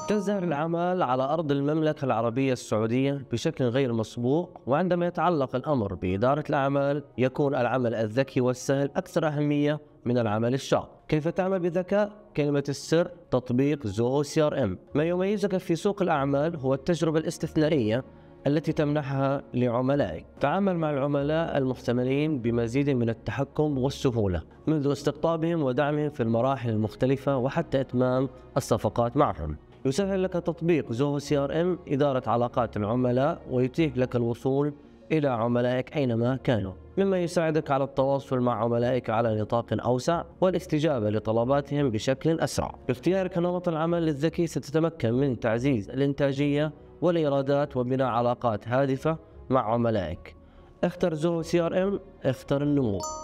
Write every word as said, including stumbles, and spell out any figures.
تزدهر الأعمال على أرض المملكة العربية السعودية بشكل غير مسبوق، وعندما يتعلق الأمر بإدارة الأعمال يكون العمل الذكي والسهل أكثر أهمية من العمل الشاق. كيف تعمل بذكاء؟ كلمة السر تطبيق زوهو سي ار ام. ما يميزك في سوق الأعمال هو التجربة الاستثنائية التي تمنحها لعملائك. تعامل مع العملاء المحتملين بمزيد من التحكم والسهولة منذ استقطابهم ودعمهم في المراحل المختلفة وحتى إتمام الصفقات معهم. يسهل لك تطبيق زوهو سي ار ام إدارة علاقات العملاء ويتيح لك الوصول إلى عملائك أينما كانوا، مما يساعدك على التواصل مع عملائك على نطاق أوسع والاستجابة لطلباتهم بشكل أسرع. باختيارك نمط العمل الذكي ستتمكن من تعزيز الإنتاجية والإيرادات وبناء علاقات هادفة مع عملائك. اختر زوهو سي ار ام، اختر النمو.